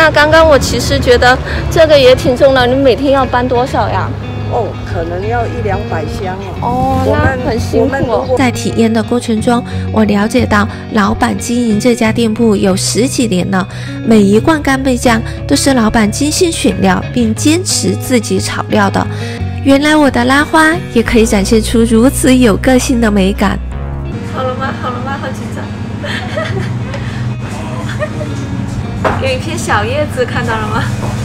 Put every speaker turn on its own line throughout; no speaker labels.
那刚刚我其实觉得这个也挺重的，你每天要搬多少呀？
哦，可能要100-200箱
哦。哦，那很辛苦哦。
在体验的过程中，我了解到老板经营这家店铺有10几年了，每一罐干贝酱都是老板精心选料并坚持自己炒料的。原来我的拉花也可以展现出如此有个性的美感。
好了吗？好了吗？好紧张。有一片小叶子，看到了吗？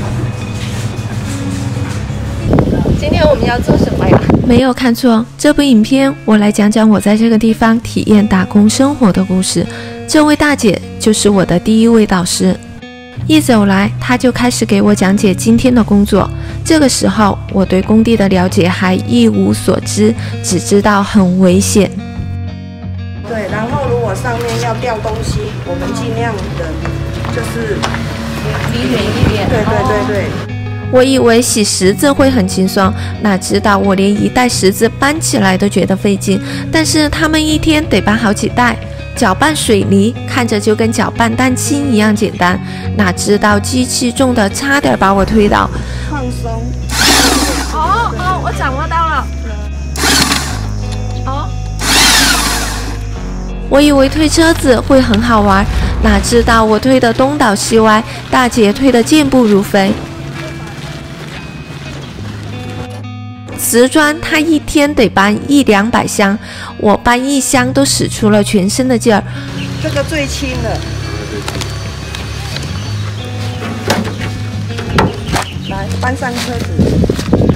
今天我们要做什么呀？
没有看错，这部影片我来讲讲我在这个地方体验打工生活的故事。这位大姐就是我的第一位导师。一走来，她就开始给我讲解今天的工作。这个时候，我对工地的了解还一无所知，只知道很危险。
对，然后如果上面要吊东西，我们尽量的就是
离远一点。
对对对对。
我以为洗石子会很轻松，哪知道我连一袋石子搬起来都觉得费劲，但是他们一天得搬好几袋。搅拌水泥看着就跟搅拌蛋清一样简单，哪知道机器重的差点把我推倒。
放松。
哦，我掌握到了。哦。
我以为推车子会很好玩，哪知道我推得东倒西歪，大姐推得健步如飞。瓷砖它一天得搬100-200箱，我搬1箱都使出了全身的劲儿。
这个最轻了，来搬上车子。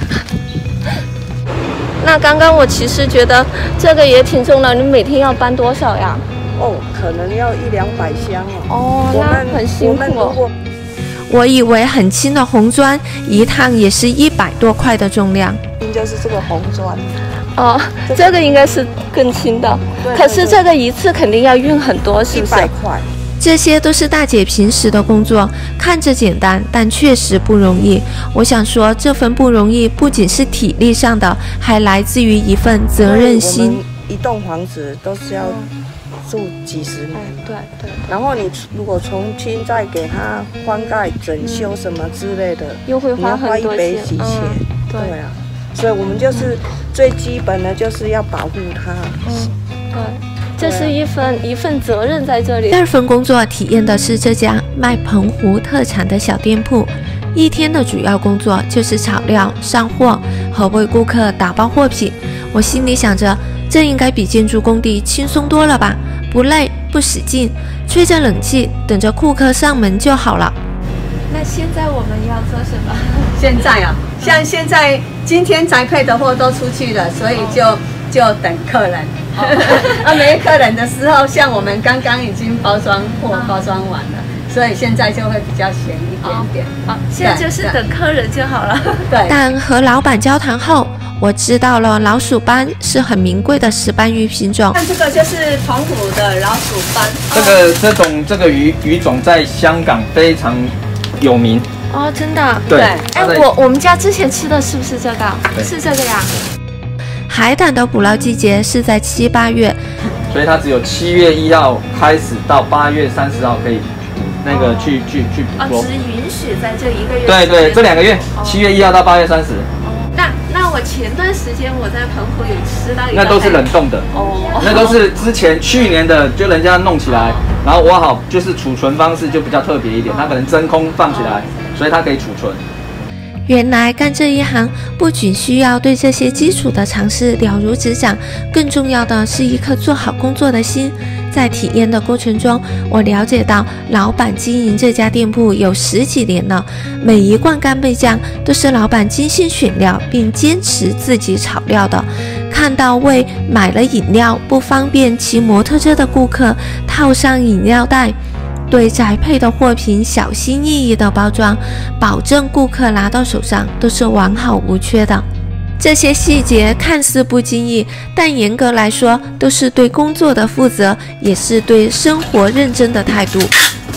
那刚刚我其实觉得这个也挺重的，你每天要搬多少呀？
哦，可能要100-200箱
哦。哦，那很辛苦哦。
我以为很轻的红砖，一趟也是100多块的重量。
就是这个红砖。
哦，这个应该是更轻的。对。可是这个一次肯定要运很多，是不是？100
块。
这些都是大姐平时的工作，看着简单，但确实不容易。我想说，这份不容易不仅是体力上的，还来自于一份责任心。
一栋房子都是要住几十年。
对。
然后你如果重新再给它翻盖、整修什么之类的，
又会花很多钱。
对啊。所以我们就是最基本的，就是要保护它。
对，这是一份责任在这里。
第二份工作体验的是这家卖澎湖特产的小店铺，一天的主要工作就是炒料、上货和为顾客打包货品。我心里想着，这应该比建筑工地轻松多了吧？不累，不使劲，吹着冷气，等着顾客上门就好了。
那现在我们要做什么？
现在啊，像现在今天宅配的货都出去了，所以就等客人。没客人的时候，像我们刚刚已经包装完了，所以现在就会比较闲一点点。
好，现在就是等客人就好了。
对。
但和老板交谈后，我知道了老鼠斑是很名贵的石斑鱼品种。
看这个就是澎湖的老鼠斑。
这个鱼种在香港非常有名。
哦，真的。
对。
哎，我们家之前吃的是不是这个？是这个呀。
海胆的捕捞季节是在7、8月，
所以它只有7月1号开始到8月30号可以那个去捕捞。
只允许在这1个月。
对，这2个月，7月1号到8月30。
那我前段时间我在澎湖有吃到一个。
那都是冷冻的。哦。那都是去年的，就人家弄起来，然后挖好，就是储存方式就比较特别一点，它可能真空放起来，所以它可以储存。
原来干这一行不仅需要对这些基础的常识了如指掌，更重要的是一颗做好工作的心。在体验的过程中，我了解到老板经营这家店铺有10几年了，每一罐干贝酱都是老板精心选料并坚持自己炒料的。看到为买了饮料不方便骑摩托车的顾客套上饮料袋，对宅配的货品小心翼翼的包装，保证顾客拿到手上都是完好无缺的。这些细节看似不经意，但严格来说都是对工作的负责，也是对生活认真的态度。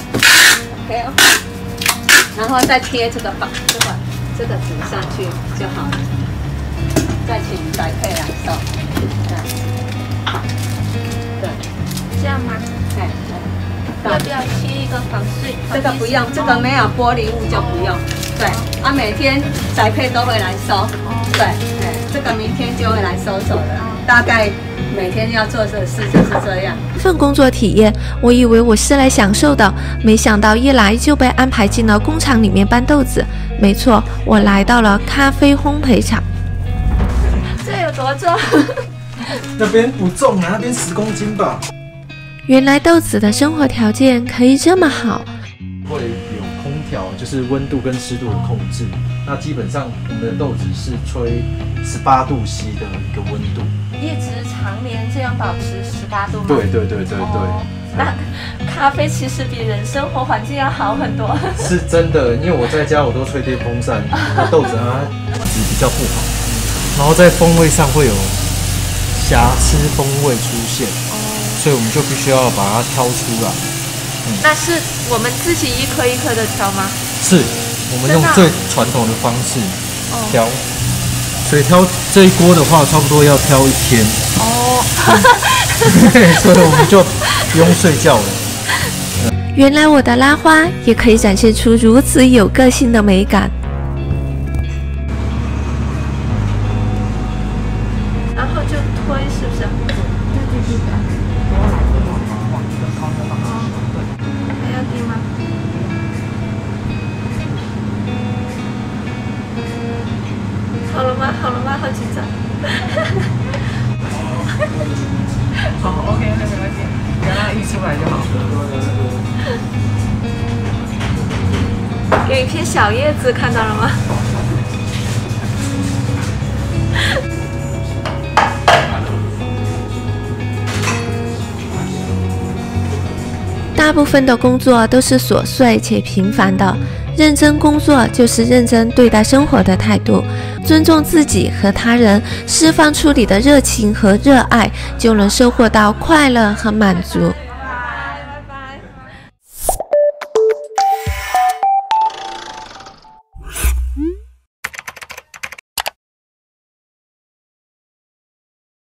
OK， 然后再贴这个纸上去就好了，再请宅配来收。对，
这样吗？
对。
要不要贴一个防水？
这个不用，这个没有玻璃物就不用。对，每天宅配都会来收。对，这个明天就会来收走了。大概每天要做的事就是这样。
份工作体验，我以为我是来享受的，没想到一来就被安排进了工厂里面搬豆子。没错，我来到了咖啡烘焙厂。
这有多重？
那边不重啊，那边10公斤吧。
原来豆子的生活条件可以这么好。
会有空调，就是温度跟湿度的控制。那基本上我们的豆子是吹18度C 的一个温度，
一直常年这样保持18度吗？
对。
那咖啡其实比人生活环境要好很多。
是真的，因为我在家我都吹电风扇，那豆子它质比较不好，然后在风味上会有瑕疵风味出现，所以我们就必须要把它挑出来。
那是我们自己一颗一颗的挑吗？
是我们用最传统的方式挑，所以挑这一锅的话，差不多要挑1天。所以我们就不用睡觉了。
原来我的拉花也可以展现出如此有个性的美感。
然后就推，是不是？还要滴吗？好了吗？好紧张。
OK， 没关系，让它溢出来就好。
有一片小叶子，看到了吗？
大部分的工作都是琐碎且平凡的，认真工作就是认真对待生活的态度，尊重自己和他人，释放出你的热情和热爱，就能收获到快乐和满足。